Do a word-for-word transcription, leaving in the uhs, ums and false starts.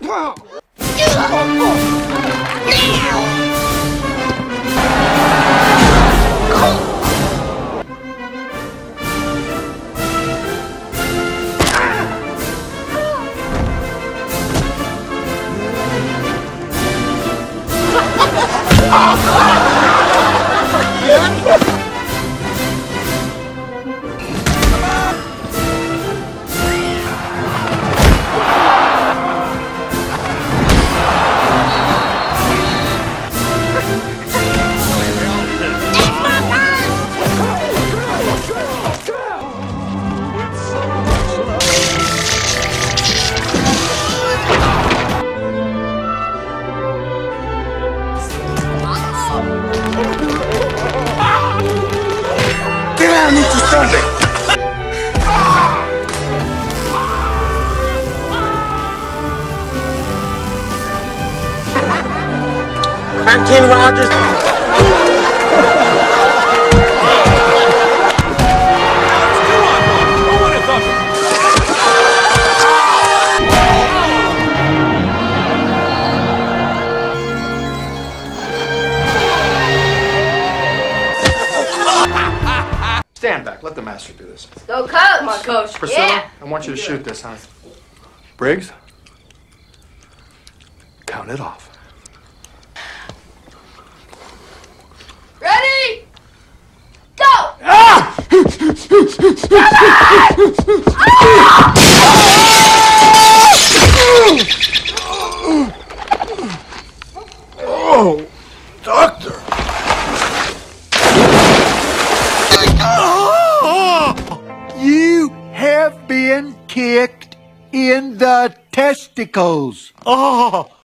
Get down, Easter Sunday! I'm Ken Rogers. Stand back. Let the master do this. Go, coach. Come on, coach. Priscilla, Yeah. I want you to shoot this, huh? Briggs, count it off. Ready? Go! Ah! Oh, doctor. You have been kicked in the testicles. Oh.